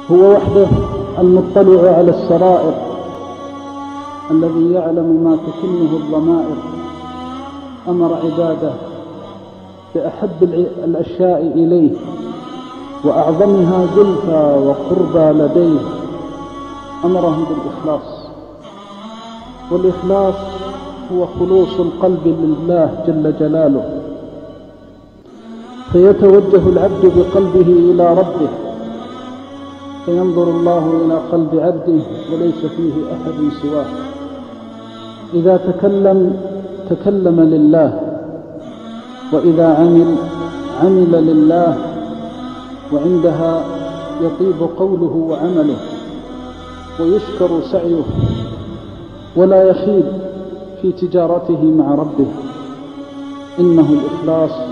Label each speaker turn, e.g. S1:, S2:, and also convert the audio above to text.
S1: هو وحده المطلع على السرائر، الذي يعلم ما تكنه الضمائر. أمر عباده بأحب الأشياء إليه وأعظمها زلفى وقربى لديه، أمرهم بالإخلاص. والإخلاص هو خلوص القلب لله جل جلاله، فيتوجه العبد بقلبه إلى ربه، فينظر الله إلى قلب عبده وليس فيه أحد سواه. إذا تكلم لله، وإذا عمل لله، وعندها يطيب قوله وعمله ويشكر سعيه، ولا يخيب في تجارته مع ربه. إنه الإخلاص